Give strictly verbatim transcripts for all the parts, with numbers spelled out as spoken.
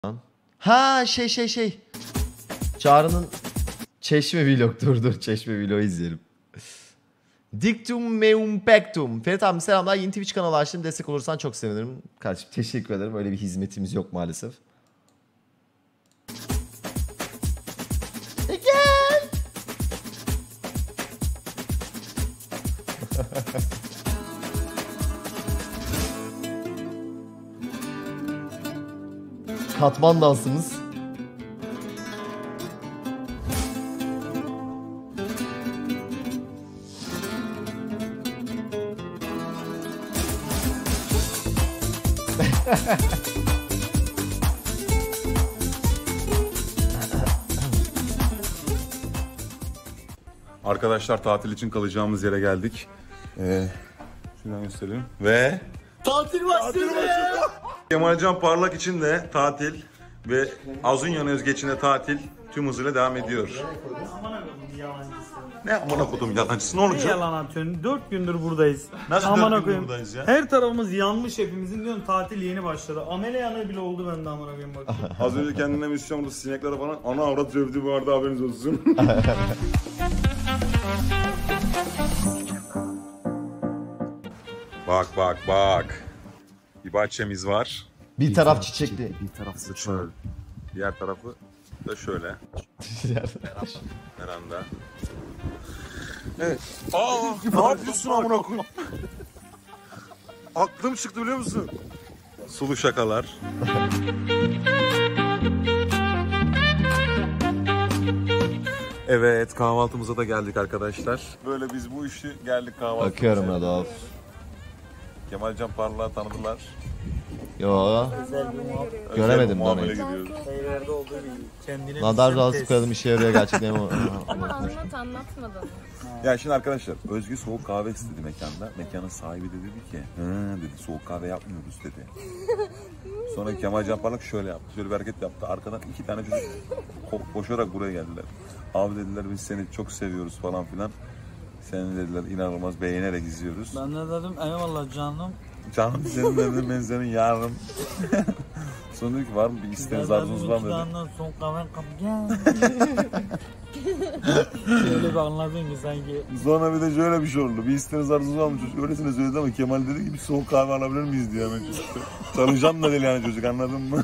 Ha şey şey şey. Çağrı'nın Çeşme vlog. Dur dur Çeşme vlog izleyelim. Dictum meum pectum. Ferit abi selamlar. Yeni Twitch kanalı açtım. Destek olursan çok sevinirim. Kardeşim teşekkür ederim. Öyle bir hizmetimiz yok maalesef. E gel. Katman dansımız. Arkadaşlar tatil için kalacağımız yere geldik. Ee, şuradan göstereyim. Ve Tatil başlıyor. Kemalcan Parlak için de tatil ve Azunyan Özgeç'in de tatil tüm hızıyla devam ediyor. Ne amına kodum yalancısı ne Ne olacak? yalan atıyorsun? dört gündür buradayız. Nasıl Amına dört gündür koyayım. buradayız ya? Her tarafımız yanmış hepimizin diyorsun tatil yeni başladı. Amele yanığı bile oldu bende amına koyayım bak. Az önce kendine misyon burada sineklere falan ana avrat dövdü bu arada haberiniz olsun. Bak bak bak. Bir bahçemiz var. Bir taraf çiçekli. Bir tarafı şöyle. Diğer tarafı da şöyle. Veranda. Evet. Aa, ne yapıyorsun amına koyayım? Aklım çıktı biliyor musun? Sulu şakalar. Evet, kahvaltımıza da geldik arkadaşlar. Böyle biz bu işi geldik kahvaltımıza. Bakıyorum Radolf. Kemalcan Parlak'ı tanıdılar. Yo. Göremedim de onu. Şeylerde olduğu gibi kendine Nadar razı koyalım işe yarıyor gerçekten. Ama anlat anlatmadın. Ya şimdi arkadaşlar Özgü soğuk kahve istedi mekanda. Mekanın sahibi de dedi ki hı dedi soğuk kahve yapmıyoruz dedi. Sonra Kemalcan Parlak şöyle yaptı. Şöyle bir hareket yaptı. Arkadan iki tane çocuk ko- koşarak buraya geldiler. Abi dediler biz seni çok seviyoruz falan filan. Seni dediler inanılmaz beğenerek izliyoruz. Ben de dedim eyvallah canım. Canım senin dedim ben senin yarım. Sonra dedi ki var mı bir isteğiniz arzunuz var mı dedi. Son kahve kap gel. Öyle bir anladın ki sanki. Sonra bir de şöyle bir şey oldu. Bir isteğiniz arzunuz var mı çocuk? Öylesine söyledi ama Kemal dedi ki bir soğuk kahve alabilir miyiz diye hemen çocuk. Çalışan da değil yani çocuk anladın mı?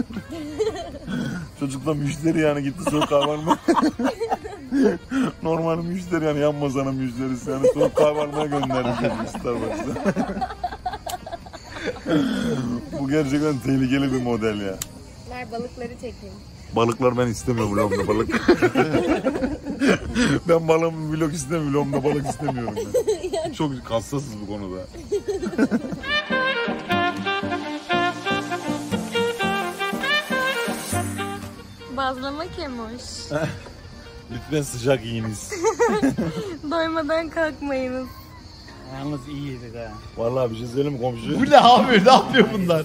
Çocuk da müşteri yani gitti soğuk kahve almaya. Normal müşteri yani yan masanın müşterisi yani soğuk kahve almaya gönderdi çocuk Starbucks'ta. Bu gerçekten tehlikeli bir model ya. Ver balıkları çekeyim. Balıklar ben istemiyorum vlogumda balık. Ben balığım vlog istemiyorum, vlogumda balık istemiyorum ben. Çok hassasız bu konuda. Bazlama kemoş. Lütfen sıcak yiyiniz. Doymadan kalkmayınız. Yalnız iyiydik ha. Vallahi bir şey söyleyeyim mi komşu? Bu ne abi? Ne yapıyor bunlar?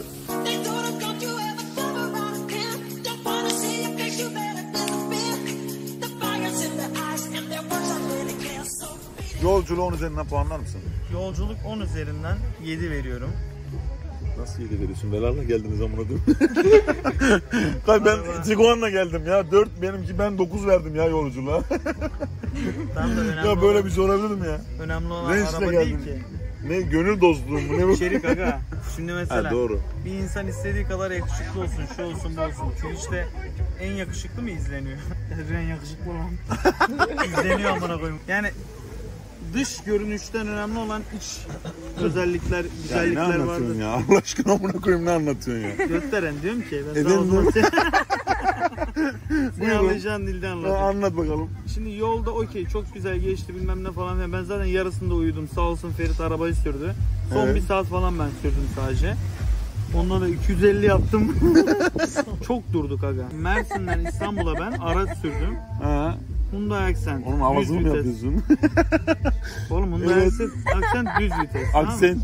Yolculuğun üzerinden puanlar mısın? Yolculuk on üzerinden yedi veriyorum. Nasıl yedi veriyorsun? Belarla geldiniz amına koyayım. Hayır ben Tiguan'la geldim ya. dört benimki ben dokuz verdim ya yolculuğa. Tam da önemli Ya böyle olan, bir şey olabilir mi ya? önemli olan Range'le araba geldim. değil ki. Ne gönül dostluğu mu ne bu? İçerik aga. Şimdi mesela Ha, doğru. bir insan istediği kadar yakışıklı olsun, şu olsun, bu olsun. Twitch'te en yakışıklı mı izleniyor? en yakışıklı olan. İzleniyor amına koyayım. Yani dış görünüşten önemli olan iç özellikler, Ya ne güzellikler anlatıyorsun vardır. ya? Allah aşkına amına koyayım ne anlatıyorsun ya? Gösteren diyorum ki ben Eden sana o zaman mi? sen- sen Buyurun. anlayacağın dilde Ha, anlatıyorum. anlat bakalım. Şimdi yolda okey çok güzel geçti bilmem ne falan. Ben zaten yarısında uyudum. Sağ olsun Ferit arabayı sürdü. Son Evet. bir saat falan ben sürdüm sadece. Ondan da iki yüz elli yaptım. Çok durduk aga. Mersin'den İstanbul'a ben araç sürdüm. Ha. Hyundai Accent. Onun düz havasını mı vites. yapıyorsun? Oğlum Hyundai Evet. Accent, Accent düz vites. tamam mı? Aksen.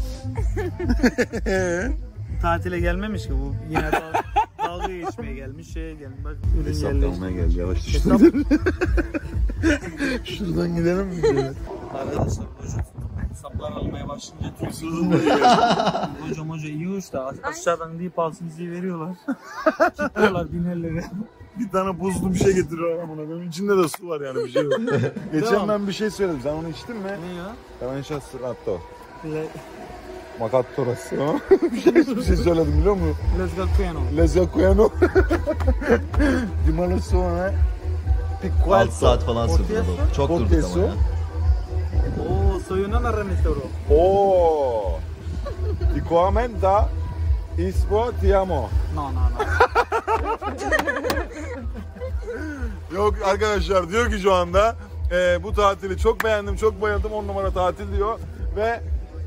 Tatile gelmemiş ki bu. Yine dal- dalga geçmeye gelmiş, şeye gelmiş. Bak ürün Hesap yerleşti. almaya geldi yavaş Hesap- Şuradan gidelim mi? Arkadaşlar hocam Hesaplar almaya başlayınca tüysüz. Hocam hoca iyi hoş da aşağıdan deyip alsın diye veriyorlar. Kitliyorlar binerleri. Bir tane buzlu bir şey getiriyor amına koyayım. İçinde de su var yani bir şey yok. Geçen Tamam. ben bir şey söyledim. Sen onu içtin mi? Ne ya? Caransciastrato. Le... Macattorası. bir şey bir şey söyledim biliyor musun? Let's go piano. Lezacueno. Dimano soğana. altı saat falan sürdü. Porteso? oğlum. Çok durduk Porteso. ama ya. Oo, soy una narramitoro. Oo. Ti commenta Ispo ti amo. No, no, no. Yok arkadaşlar diyor ki şu anda e, bu tatili çok beğendim, çok bayıldım, on numara tatil diyor ve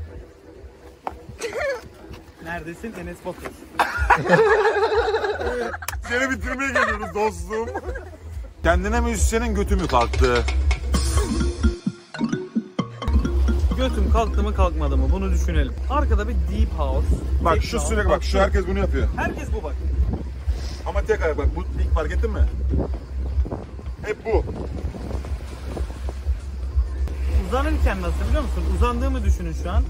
Neredesin? Enes Batur. seni bitirmeye geliyoruz dostum. Kendine müzisyenin götü mü kalktı? Götüm kalktı mı kalkmadı mı bunu düşünelim. Arkada bir deep house. Bak techno, şu sürekli bak şu herkes bunu yapıyor. Herkes bu bak. Ama tek ayak bak bu ilk fark ettin mi? Hep bu. Uzanırken nasıl biliyor musun? Uzandığımı düşünün şu an.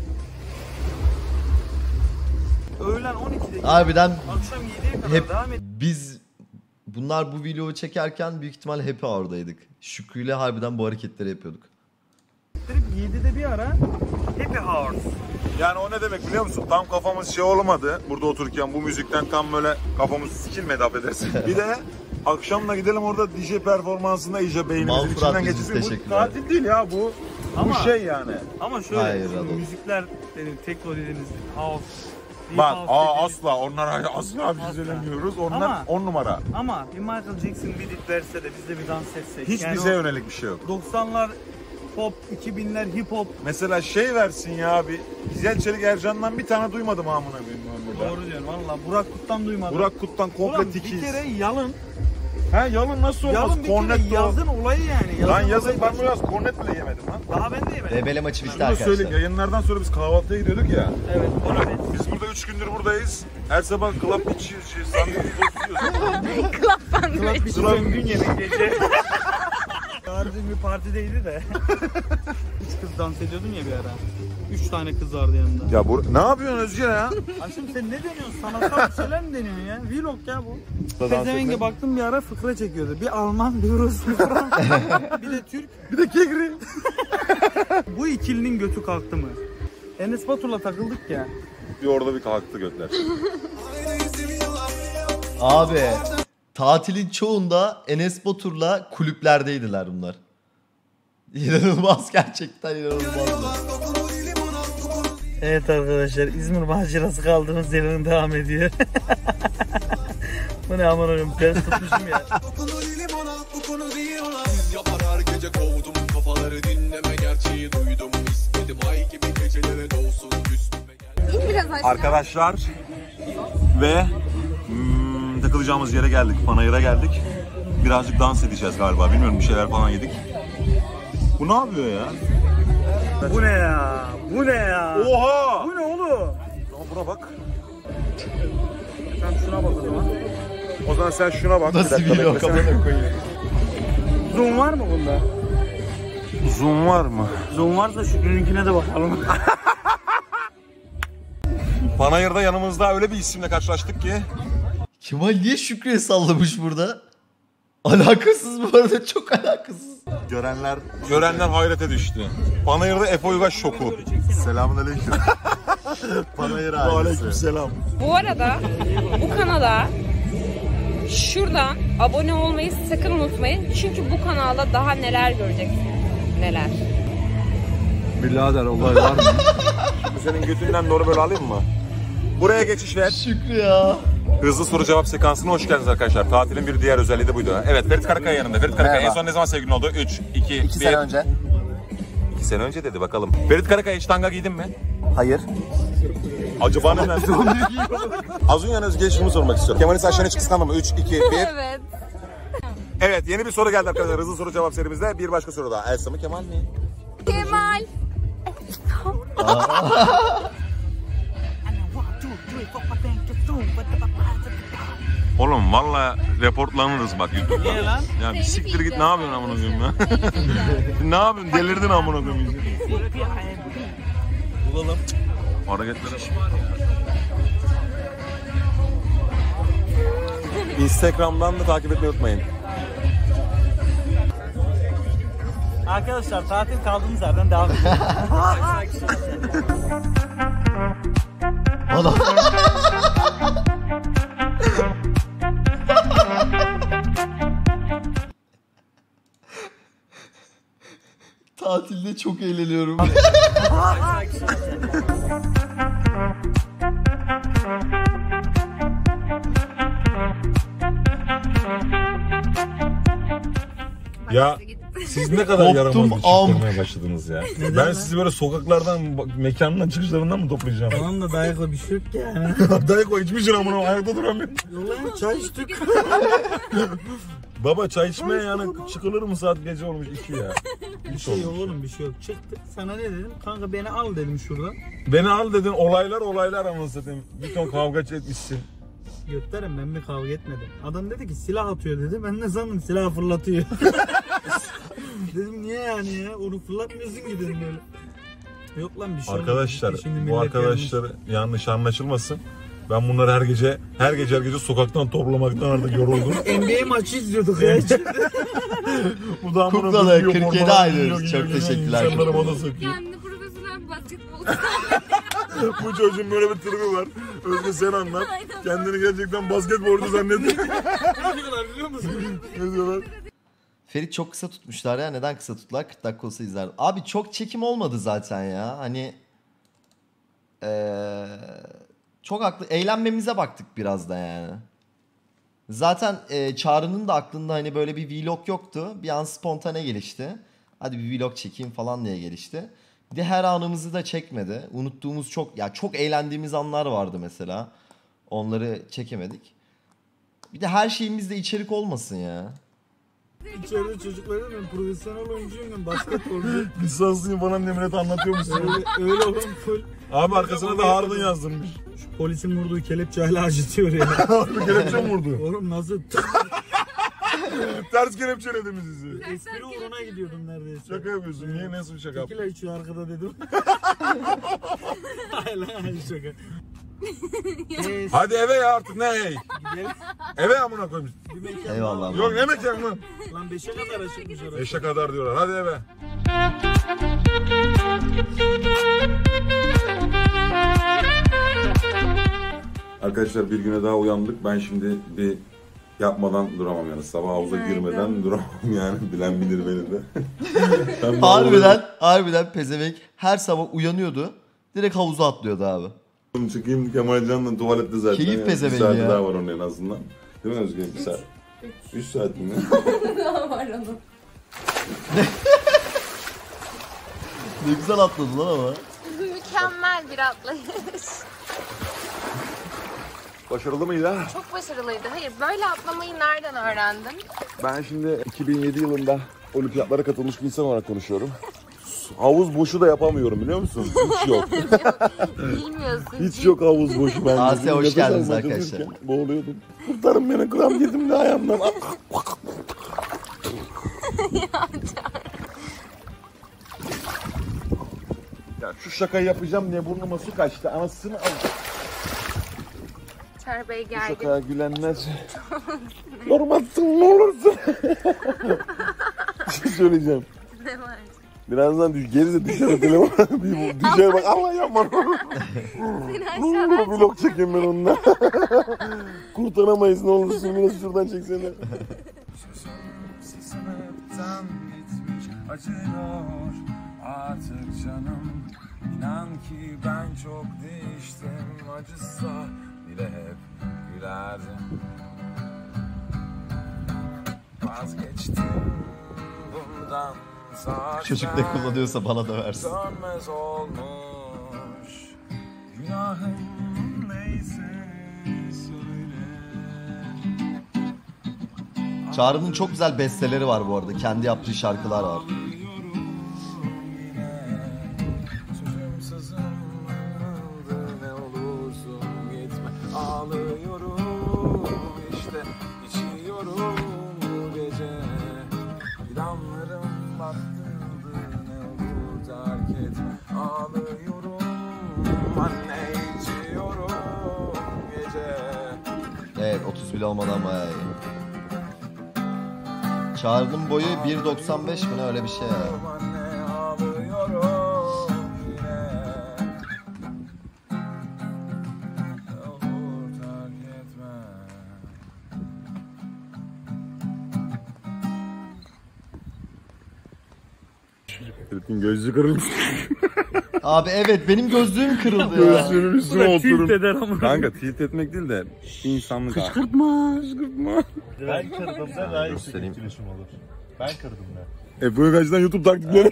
Öğlen on ikide Harbiden akşam yediye kadar hep devam et. biz bunlar bu vlogu çekerken büyük ihtimal happy hour'daydık. Şükrü'yle harbiden bu hareketleri yapıyorduk. yedide bir ara happy hours. Yani o ne demek biliyor musun? Tam kafamız şey olmadı. Burada otururken bu müzikten tam böyle kafamız sikilmedi affedersin. Bir de akşamla gidelim orada D J performansında iyice beynimizin Manfred içinden Aziz, geçirsin. Bu teşekkürler. tatil değil ya bu. Ama- Bu şey yani. Ama şöyle Hayır, şimdi Radon. müzikler dedim tekno dediğiniz house. deep Bak house aa dediğiniz- asla onlara asla füzelemiyoruz. Onlar Ama- on numara. Ama bir Michael Jackson bir dip verse de biz de bir dans etsek. Hiç Yani bize o yönelik bir şey yok. doksanlar pop, iki binler hip hop. Mesela şey versin ya bir Güzel Çelik Ercan'dan bir tane duymadım amına koyayım ben burada. Doğru diyorsun valla. Burak Kut'tan duymadım. Burak Kut'tan komple Ulan tikiz. bir kere yalın. He yalın nasıl olmaz? Yalın bir kere Cornetto. yazın olayı yani. Lan yazın olayı- ben bu yaz kornet bile yemedim lan. Daha ben de yemedim. Ebele maçı bitti Bunu da arkadaşlar. söyleyeyim yayınlardan sonra biz kahvaltıya gidiyorduk ya. Evet ona bir. Biz burada üç gündür buradayız. Her sabah club içiyoruz, şey, sandviç yiyoruz. Kulak bir söngün yedik gece. Yarın bir partideydi de. Üç kız dans ediyordun ya bir ara. Üç tane kız vardı yanında. Ya bu ne yapıyorsun Özge ya? Aşkım sen ne deniyorsun? Sanatsal bir şeyler mi deniyorsun ya? Vlog ya bu. Dans Pezevenge etmek. baktım bir ara fıkra çekiyordu. Bir Alman, bir Rus, bir Fransız. Bir de Türk. Bir de kegri. Bu ikilinin götü kalktı mı? Enes Batur'la takıldık ya. Bir orada bir kalktı götler. Abi tatilin çoğunda Enes Batur'la kulüplerdeydiler bunlar. İnanılmaz gerçekten inanılmaz. Evet arkadaşlar İzmir macerası kaldığımız yerden devam ediyor. Bu ne aman oğlum ters tutmuşum ya. Yapar her gece kovdum kafaları dinleme gerçeği duydum istedim ay gibi gecelere dolsun üstüme gel. Biraz aşağı. Arkadaşlar ve hmm, takılacağımız yere geldik. Panayır'a geldik. Birazcık dans edeceğiz galiba. Bilmiyorum bir şeyler falan yedik. Bu ne yapıyor ya? Bu ne ya? Bu ne ya? Oha! Bu ne oğlum? Lan buna bak. Sen şuna bak o zaman. O zaman sen şuna bak. Nasıl Bir dakika, vlog beklesene. amına koyayım. Zoom var mı bunda? Zoom var mı? Zoom varsa Şükrü'nünkine de bakalım. Panayır'da yanımızda öyle bir isimle karşılaştık ki. Kemal niye Şükrü'ye sallamış burada? Alakasız bu arada, çok alakasız. Görenler görenler hayrete düştü. Panayır'da Efe Uygaş şoku. Selamünaleyküm. Panayır Aleyküm selam. Bu arada bu kanala şuradan abone olmayı sakın unutmayın. Çünkü bu kanalda daha neler göreceksiniz. Neler. Birader olay var mı? Bu senin götünden doğru böyle alayım mı? Buraya geçiş ver. Şükrü ya. Hızlı soru cevap sekansına hoş geldiniz arkadaşlar. Tatilin bir diğer özelliği de buydu. Evet, Ferit Karakaya yanında. Ferit Karakaya en son ne zaman sevgilin oldu? üç, iki, bir. İki sene önce. İki sene önce dedi bakalım. Ferit Karakaya hiç tanga giydin mi? Hayır. Acaba neden? Az önce Özge'ye şunu sormak istiyorum. Kemal'in saçlarını hiç kıskandın mı? üç, iki, bir. Evet. Evet, yeni bir soru geldi arkadaşlar. Hızlı soru cevap serimizde bir başka soru daha. Elsa mı Kemal mi? Kemal. Oğlum valla reportlanırız bak YouTube'da. Niye lan? Ya bir siktir git, ne yapıyorsun amına koyayım ya? Ne yapıyorsun? Delirdin amına koyayım. Olalım. Hareketlere bak. Instagram'dan da takip etmeyi unutmayın. Arkadaşlar tatil kaldığımız yerden devam ediyoruz. Adam. Tatilde çok eğleniyorum. Ya siz ne kadar yaramaz bir çift am. olmaya başladınız ya. Ben sizi böyle sokaklardan, mekanından çıkışlarından mı toplayacağım? Tamam da dayakla bir şey yok ki yani. Dayak o içmişsin amına, ayakta duramıyorum. Yolayın çay içtik. Baba çay içmeye yani çıkılır mı, saat gece olmuş iki ya. Bir şey yok oğlum, bir şey yok. Çıktık. Sana ne dedim? Kanka beni al dedim şuradan. Beni al dedin, olaylar olaylar anasını satayım. Bir ton kavga etmişsin. Götlerim, ben bir kavga etmedim. Adam dedi ki silah atıyor dedi. Ben de sandım silah fırlatıyor. Dedim niye yani ya? Onu fırlatmıyorsun ki dedim böyle. Yok lan bir şey Arkadaşlar olmadı. Şimdi bu millet arkadaşlar yanlış. yanlış anlaşılmasın. Ben bunları her gece her gece her gece sokaktan toplamaktan artık yoruldum. N B A maçı izliyorduk ya. Bu da amına Kuklalı koyuyor, kırk yedi formalar ayrılıyoruz. giyiyor, Çok giyiyor, teşekkürler. İnsanlara bana sokuyor. Kendi profesyonel bir basketbol. Bu çocuğun böyle bir tribi var. Özge sen anlat. Kendini gerçekten basketbolcu zannediyor. Ne kadar biliyor musun? Ne diyorlar? Ferit çok kısa tutmuşlar ya. Neden kısa tuttular? kırk dakika olsa izlerdim. Abi çok çekim olmadı zaten ya. Hani ee, çok haklı. Eğlenmemize baktık biraz da yani. Zaten e, Çağrı'nın da aklında hani böyle bir vlog yoktu. Bir an spontane gelişti. Hadi bir vlog çekeyim falan diye gelişti. Bir de her anımızı da çekmedi. Unuttuğumuz çok ya çok eğlendiğimiz anlar vardı mesela. Onları çekemedik. Bir de her şeyimizde içerik olmasın ya. İçeride çocuklara ben profesyonel oyuncuyum, ben basketbolcu. Lisanslıyım bana Nemret anlatıyor musun? öyle, öyle olan full. Abi arkasına da Harun yazdırmış. Şu polisin vurduğu kelepçe hala acıtıyor ya. Harun kelepçe mi vurdu? Oğlum nasıl? Ters kelepçeledim sizi. Espri uğruna gidiyordum neredeyse. Şaka yapıyorsun. Niye, nasıl bir şaka? Tequila içiyor arkada dedim. Hayır lan hayır şaka. Ee, Hadi eve ya artık ne ey? gidelim. Eve amına koymuş. Bir mekan Eyvallah. var. Yok ne mekan lan? Lan beşe kadar açıkmış orası. Beşe kadar diyorlar. Hadi eve. Arkadaşlar bir güne daha uyandık. Ben şimdi bir yapmadan duramam yani. Sabah havuza girmeden duramam yani. Bilen bilir beni de. Ben Harbiden, harbiden pezevenk her sabah uyanıyordu. Direkt havuza atlıyordu abi. bunu çıkayım, Kemalcan'la tuvalette zaten. Keyif yani. pezevenk Bir saati ya. daha var onun en azından. Değil mi Özgür? Bir saat. Üç saat mi? Daha var onun. Ne güzel atladı lan ama. Mükemmel bir atlayış. Başarılı mıydı ha? Çok başarılıydı. Hayır, böyle atlamayı nereden öğrendin? Ben şimdi iki bin yedi yılında olimpiyatlara katılmış bir insan olarak konuşuyorum. Havuz boşu da yapamıyorum biliyor musun? Hiç yok. Bilmiyorsun. Hiç yok havuz boşu bence. Asya, hoş Nefes geldiniz almaya arkadaşlar. çalışırken Boğuluyordum. Kurtarın beni, kram yedim de ayağımdan. Ya şu şakayı yapacağım diye burnuma su kaçtı. Anasını al. Çağrı Bey Bu geldi. şakaya gülenler. Yormasın ne olursun. Bir şey söyleyeceğim. Ne var? Birazdan düş, gerisi düşer telefon. Bir düşer bak Allah yapma. Seni Ne aşağıdan olur vlog çekeyim ben onunla. Kurtaramayız ne olursun biraz şuradan çeksene. Acıyor artık canım. İnan ki ben çok değiştim. Acısa bile hep gülerdim. Vazgeçtim bundan. Çocuk ne kullanıyorsa bana da versin. Dönmez olmuş. Günahım neyse söyle. Çağrı'nın çok güzel besteleri var bu arada. Kendi yaptığı şarkılar var. Sözüm sözüm yanıldı, ne olursun gitme. Ağlıyorum işte, içiyorum bu gece. Planlarım baktırdı, ne olur terk etme. Ağlıyorum Full olmadan bayağı iyi. Çağrı'nın boyu bir doksan beş mi ne öyle bir şey ya. Anne ağlıyorum yine. Olur terk etme. Ferit'in gözlüğü kırılmış. Abi evet benim gözlüğüm kırıldı ya. Gözlüğünün üstüne oturup. eder ama. Kanka tilt etmek değil de insanlık. Kışkırtma, kışkırtma. Ben kırdığımda daha yüksek Göstereyim. etkileşim olur. Ben kırdım ben. Efe Uygaç'tan YouTube taktikleri.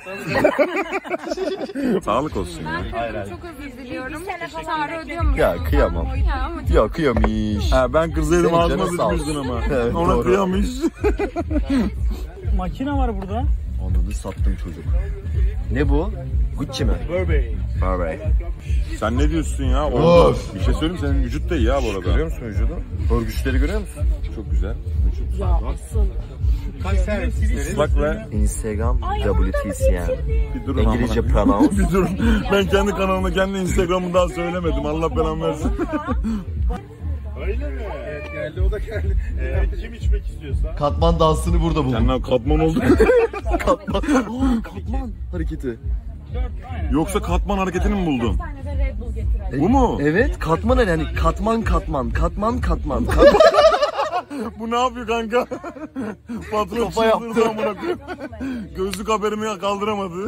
Sağlık olsun ya. Hayır hayır. Çok özür diliyorum. Çağrı ödüyor mu? Ya kıyamam. Ya ama Ya kıyamış. Ha, ben kırsaydım Senin ağzıma canın sağ olsun. sıçmıştın ama. Evet, Ona doğru. kıyamış. Makine var burada. Onu da sattım çocuk. Ne bu? Gucci mi? Burberry. Burberry. Sen ne diyorsun ya? Of. Oğlum, bir şey söyleyeyim, senin vücut da iyi ya bu arada. Görüyor musun vücudu? Örgüçleri görüyor musun? Çok güzel. Kaç servis? Islak ve Instagram W T C M. bir durun İngilizce amına. pronounce. Bir durun. Ben kendi kanalımda kendi Instagram'ı daha söylemedim. Allah belamı versin. Öyle mi? Evet geldi o da geldi. Ee, kim içmek istiyorsa. Katman dansını burada buldum. Senden katman oldu. Katman. Katman hareketi. Yoksa katman hareketini mi buldun? Bu mu? Evet katman yani katman katman katman katman. katman. Bu ne yapıyor kanka? Patron Kafa yaptı. çıldırdı amına koyayım. Gözlük haberimi kaldıramadı.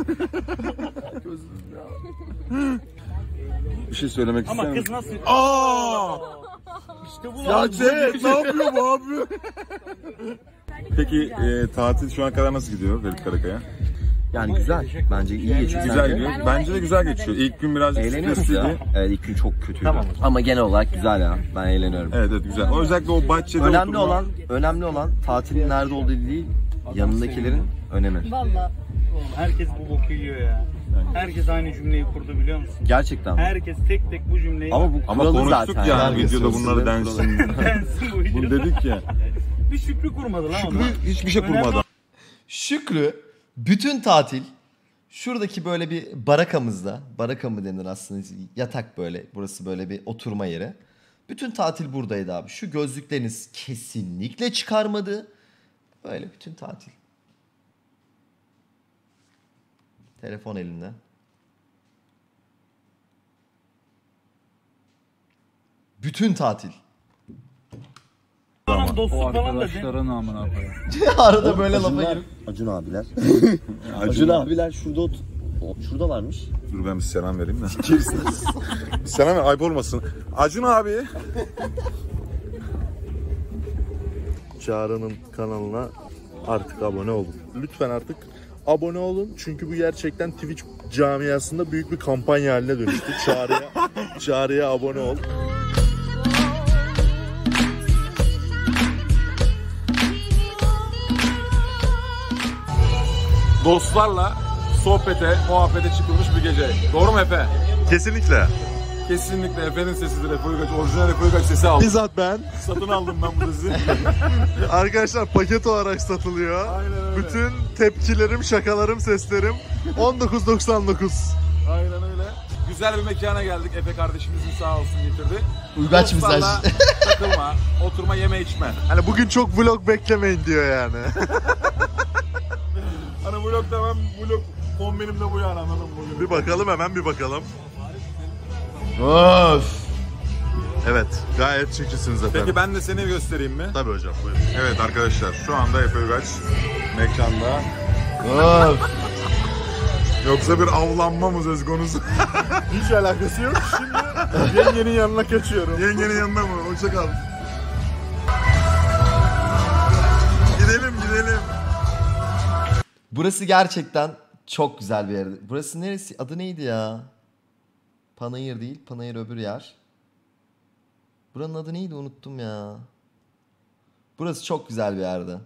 Bir şey söylemek Ama ister kız misin? nasıl? Aa! İşte bu Ya lan. Cem ne yapıyor bu abi? Peki e, tatil şu an kadar nasıl gidiyor Ferit Karakaya? Yani güzel. Bence iyi geçiyor. Güzel gidiyor. Bence de güzel geçiyor. İlk gün biraz Eğleniyoruz stresliydi. ya. Evet ilk gün çok kötüydü. Ama genel olarak güzel ya. Ben eğleniyorum. Evet evet güzel. O özellikle o bahçede Önemli oturma- olan, önemli olan tatilin nerede olduğu değil, yanındakilerin önemi. Herkes bu boku yiyor ya. Herkes aynı cümleyi kurdu biliyor musun? Gerçekten. mi? Herkes tek tek bu cümleyi Ama bu Ama kuralı konuştuk zaten. ya Herkes videoda sözsüzlerin bunları kuralı. densin. Densin bu Bunu videoda. dedik ya. Bir Şükrü kurmadı lan o da. Hiçbir şey kurmadı. Şükrü bütün tatil şuradaki böyle bir barakamızda, baraka mı denir aslında, yatak böyle, burası böyle bir oturma yeri. Bütün tatil buradaydı abi. Şu gözlükleriniz kesinlikle çıkarmadı. Böyle bütün tatil. Telefon elinde. Bütün tatil. Bana dostluk falan da de. Arada böyle lafa girip. Acun abiler. Acun Acun abiler şurada ot o- şuradalarmış. Dur ben bir selam vereyim de. Bir selam ver, ayıp olmasın. Acun abi. Çağrı'nın kanalına artık abone olun. Lütfen artık abone olun. Çünkü bu gerçekten Twitch camiasında büyük bir kampanya haline dönüştü. Çağrı'ya Çağrı'ya abone ol. Dostlarla sohbete, muhabbete çıkılmış bir gece. Doğru mu Efe? Kesinlikle. Kesinlikle Efe'nin sesidir. Efe Uygaç, orijinal Efe Uygaç sesi aldım. Bizzat ben. Satın aldım ben bu sesi. Arkadaşlar paket olarak satılıyor. Aynen öyle. Bütün tepkilerim, şakalarım, seslerim on dokuz doksan dokuz. Aynen öyle. Güzel bir mekana geldik. Efe kardeşimizin sağ olsun getirdi. Uygaç mesaj. Dostlarla takılma, oturma, yeme içme. Hani bugün çok vlog beklemeyin diyor yani. Hani vlog demem, vlog kombinim de bu yani anladın mı? Bugün. Bir bakalım hemen bir bakalım. Of. Evet gayet çirkinsiniz efendim. Peki ben de seni göstereyim mi? Tabii hocam buyurun. Evet arkadaşlar şu anda Efe Uygaç mekanda. Of. Yoksa bir avlanma mı söz konusu? Hiç alakası yok. Şimdi yengenin yanına kaçıyorum. Yengenin yanında mı? Hoşça kal. Gidelim gidelim. Burası gerçekten çok güzel bir yer. Burası neresi? Adı neydi ya? Panayır değil. Panayır öbür yer. Buranın adı neydi? Unuttum ya. Burası çok güzel bir yerdi.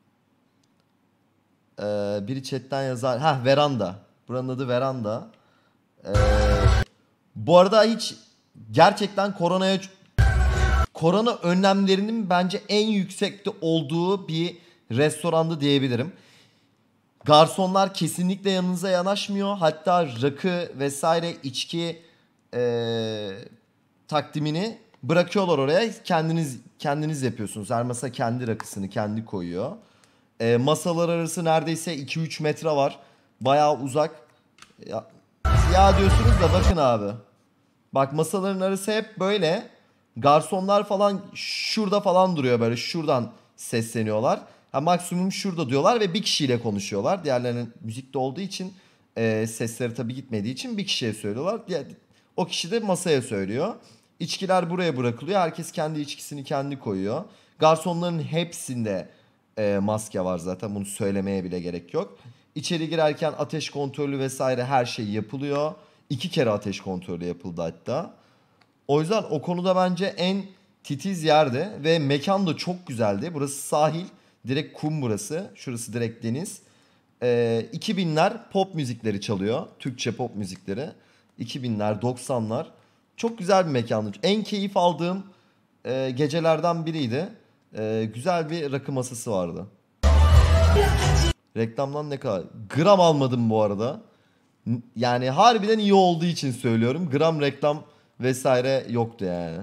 Ee, biri chatten yazar. Ha veranda. Buranın adı veranda. Ee, bu arada hiç gerçekten koronaya korona önlemlerinin bence en yüksekte olduğu bir restoranda diyebilirim. Garsonlar kesinlikle yanınıza yanaşmıyor. Hatta rakı vesaire içki eee, takdimini Bırakıyorlar oraya. Kendiniz kendiniz yapıyorsunuz. Her masa kendi rakısını kendi koyuyor. E, masalar arası neredeyse iki üç metre var. Bayağı uzak. Ya, ya diyorsunuz da bakın abi. Bak masaların arası hep böyle. Garsonlar falan şurada falan duruyor böyle. Şuradan sesleniyorlar. Ha, maksimum şurada diyorlar ve bir kişiyle konuşuyorlar. Diğerlerinin müzikte olduğu için e, sesleri tabii gitmediği için bir kişiye söylüyorlar. Diğer, o kişi de masaya söylüyor. İçkiler buraya bırakılıyor. Herkes kendi içkisini kendi koyuyor. Garsonların hepsinde e, maske var zaten. Bunu söylemeye bile gerek yok. İçeri girerken ateş kontrolü vesaire her şey yapılıyor. İki kere ateş kontrolü yapıldı hatta. O yüzden o konuda bence en titiz yerde ve mekan da çok güzeldi. Burası sahil. Direkt kum burası. Şurası direkt deniz. Ee, iki binler pop müzikleri çalıyor. Türkçe pop müzikleri. iki binler, doksanlar. Çok güzel bir mekandı. En keyif aldığım e, gecelerden biriydi. E, güzel bir rakı masası vardı. Reklamdan ne kadar? Gram almadım bu arada. Yani harbiden iyi olduğu için söylüyorum. Gram reklam vesaire yoktu yani.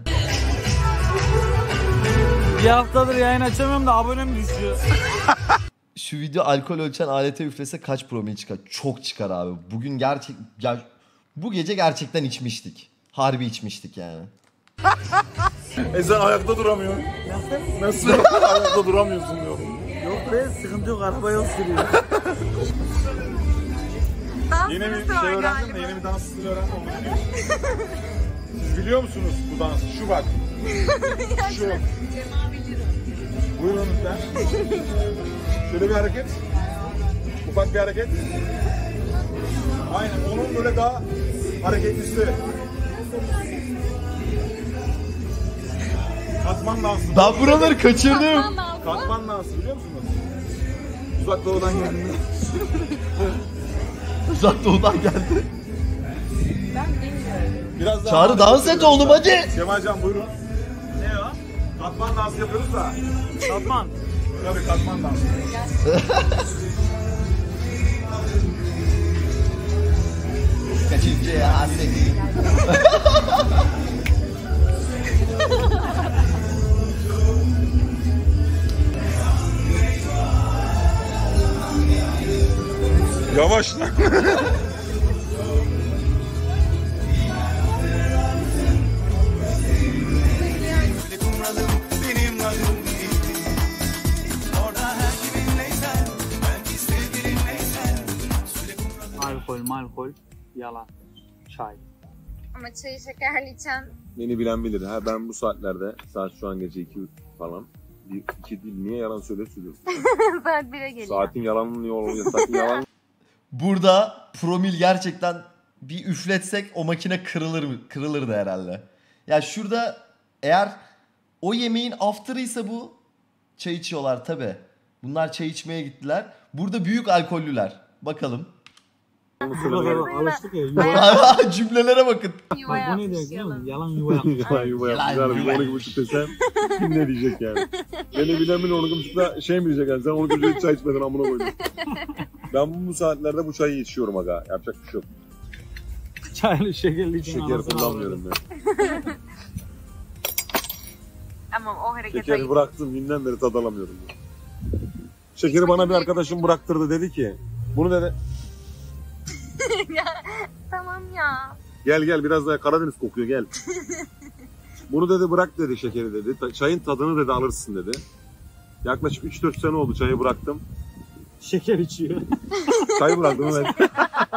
Bir haftadır yayın açamıyorum da abonem düşüyor. Şu video alkol ölçen alete üflese kaç promil çıkar? Çok çıkar abi. Bugün gerçek... Ya, bu gece gerçekten içmiştik. Harbi içmiştik yani. E sen ayakta duramıyorsun. Nasıl? Ayakta duramıyorsun diyorum. Yok be sıkıntı yok araba yol sürüyor. Yeni bir şey öğrendim de yeni bir dans stili öğrendim. Siz biliyor musunuz bu dansı? Şu bak. Şu. Buyurun lütfen. Şöyle bir hareket. Ufak bir hareket. Aynen onun böyle daha hareketlisi. Katman dansı. Ben buraları kaçırdım. Katman dansı biliyor musunuz? Uzak doğudan geldim. Uzak doğudan geldi. Biraz daha Çağrı dans et oğlum hadi. Kemalcan buyurun. Ne o? Katman dansı yapıyoruz da. Katman. Tabii katman dansı. Kaçıncı ya seni. Yavaş lan. Alkol malkol yalan. Çay. Ama çayı şekerli içen Beni bilen bilir. Ha ben bu saatlerde saat şu an gece iki falan. Bir, iki değil. Niye yalan söyle söylüyorsun? saat bire geliyor. Saatin yalanını niye oluyor? Saatin yalan. Burada promil gerçekten bir üfletsek o makine kırılır mı? Kırılırdı herhalde. Ya şurada eğer o yemeğin after'ıysa bu çay içiyorlar tabi. Bunlar çay içmeye gittiler. Burada büyük alkollüler. Bakalım. Alıştık ya. Cümlelere bakın. Yuva Bak bu ne yapmış diyor biliyor musun? yalan. Yalan yuva yapmış. Yalan yuva yapmışlar. yuva. on iki buçuk desem kim ne diyecek yani? Beni bilen bilir on iki buçukta şey mi diyecek yani? Sen on iki buçukta çay içmedin amına koydun. Ben bu saatlerde bu çayı içiyorum aga. Yapacak bir şey yok. Çaylı şekerli için Şeker kullanmıyorum ben. Ama o hareket Şekeri ayıp. bıraktım. Günden beri tad alamıyorum. Şekeri bana bir arkadaşım bıraktırdı. Dedi ki bunu dedi ya, tamam ya. gel gel biraz daha Karadeniz kokuyor gel. Bunu dedi bırak dedi şekeri dedi. Ta- Çayın tadını dedi alırsın dedi. Yaklaşık üç dört sene oldu çayı bıraktım. Şeker içiyor. Çayı bıraktım evet.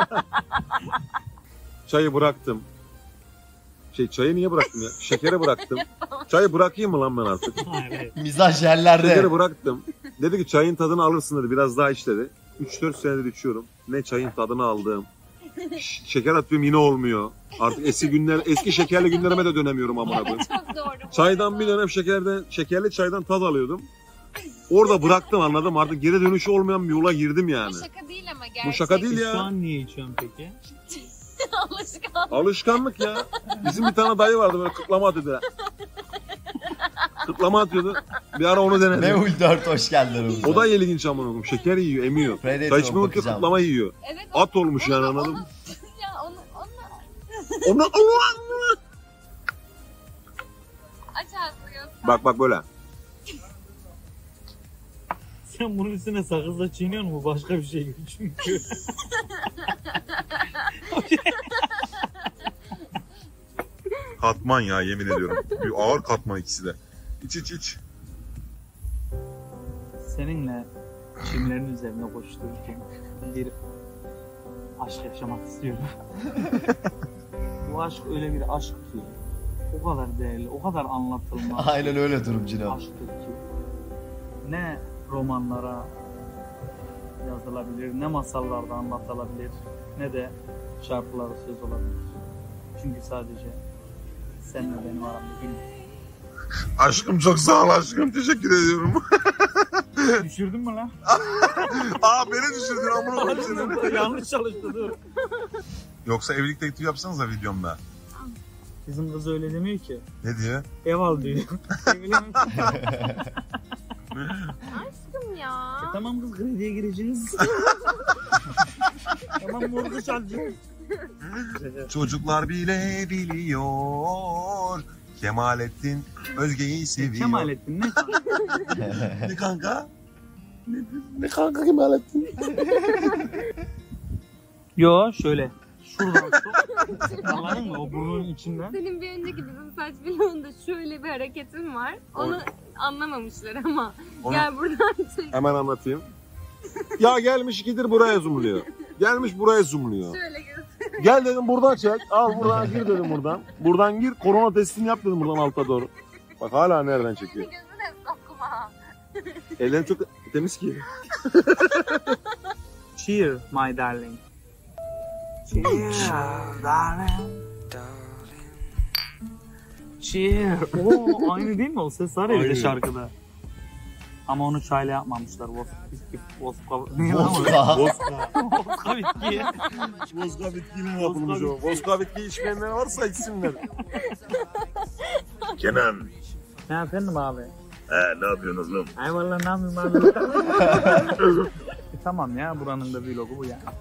Çayı bıraktım. Şey çayı niye bıraktım ya? Şekeri bıraktım. Çayı bırakayım mı lan ben artık? Hayır hayır. Mizaj yerlerde. Şekeri bıraktım. Dedi ki çayın tadını alırsın dedi. Biraz daha iç dedi. üç dört senedir içiyorum. Ne çayın tadını aldım. Ş- şeker atıyorum yine olmuyor. Artık eski günler, eski şekerli günlerime de dönemiyorum amına koyayım. Çok doğru. Çaydan bir dönem şekerden, şekerli çaydan tad alıyordum. Orada bıraktım anladım. Artık geri dönüşü olmayan bir yola girdim yani. Bu şaka değil ama gerçek. Bu şaka değil Şu ya. an niye içiyorsun peki? Alışkanlık. Alışkanlık ya. Bizim bir tane dayı vardı böyle kıtlama atıyordu. Kıtlama atıyordu. Bir ara onu denedim. Meul dört hoş geldin. O da ilginç amına koyayım. Şeker yiyor, emiyor. Predator'a Çay içme unutuyor, bakacağım. kıtlama yiyor. Evet, o- At olmuş yani onu- anladın onu- mı? Ya onu, onu... Ona Aç ağzını göster. Bak bak böyle. Sen bunun üstüne sakızla çiğniyor mu? Başka bir şey yok çünkü. Katman ya yemin ediyorum. Bir ağır katman ikisi de. İç iç iç. Seninle çimlerin üzerine koştururken bir aşk yaşamak istiyorum. Bu aşk öyle bir aşk ki o kadar değerli, o kadar anlatılmaz. Aynen öyle durum Cino. Aşktır ki ne romanlara yazılabilir, ne masallarda anlatılabilir, ne de şarkılara söz olabilir. Çünkü sadece senle benim aramda değil. Aşkım çok sağ ol aşkım. Teşekkür ediyorum. Düşürdün mü lan? Aa beni düşürdün amına koyayım seni. Yanlış çalıştı dur. Yoksa evlilik teklifi yapsanıza videomda. Bizim kız öyle demiyor ki. Ne diyor? Ev al diyor. Aşkım ya. E tamam kız krediye gireceğiz. Tamam morgu çalacağız. Çocuklar bile biliyor. Kemalettin Özge'yi seviyor. Kemalettin ne kanka? Ne kanka? Ne kanka Kemalettin? Yo şöyle. Şuradan çok. Anladın mı? O burnun içinden. Senin bir önceki bizim saç vlogunda şöyle bir hareketin var. Onu anlamamışlar ama. Onu- Gel buradan çek. Hemen anlatayım. Ya gelmiş ikidir buraya zoomluyor. Gelmiş buraya zoomluyor. Şöyle göster. Gel dedim buradan çek. Al buradan gir dedim buradan. Buradan gir korona testini yap dedim buradan alta doğru. Bak hala nereden çekiyor. Gözüne sokma. Ellerim çok temiz ki. Cheer my darling. Cheer darling. Cheer. Oo aynı değil mi o ses var ya bir de Aynı. şarkıda. Ama onu çayla yapmamışlar. Vodka, vodka, ne lan o? Vodka. Vodka bitki. Vodka bitkiyle yapılmış o. Vodka bitki içmeyenler varsa içsinler. Kenan. Ne efendim abi? He ne yapıyorsunuz lan? Ay vallahi ne yapayım abi? E, tamam ya buranın da vlogu bu yani.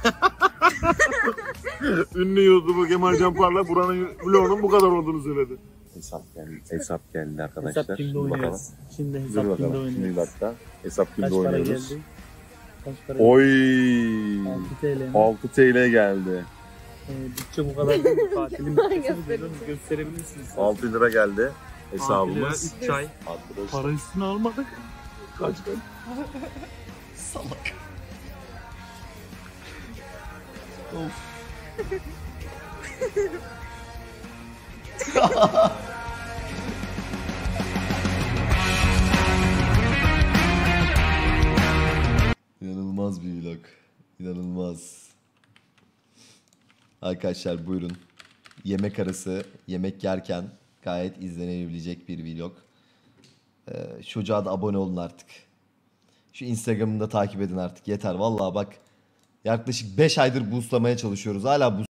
Ünlü YouTuber Kemal Canparla buranın vlogunun bu kadar olduğunu söyledi. Hesap geldi. Hesap geldi arkadaşlar. Hesap kimde Dur bakalım. oynuyoruz? Şimdi Dur hesap kimde bakalım. Şimdi bir oynuyoruz? dakika. Hesap Kaç kimde para oynuyoruz? geldi? Kaç para Oy. geldi? altı TL mi? altı TL geldi. Ee, bütçe bu kadar değil mi? Tatilin bütçesi buyurun gösterebilirsiniz. altı lira geldi altı lira, hesabımız. üç ay. Arkadaşlar. Para üstüne almadık. Kaç kaç? Salak. Of. İnanılmaz bir vlog. İnanılmaz. Arkadaşlar buyurun. Yemek arası, yemek yerken gayet izlenebilecek bir vlog. Ee, çocuğa da abone olun artık. Şu Instagram'ını da takip edin artık. Yeter vallahi bak. Yaklaşık beş aydır boostlamaya çalışıyoruz. Hala boost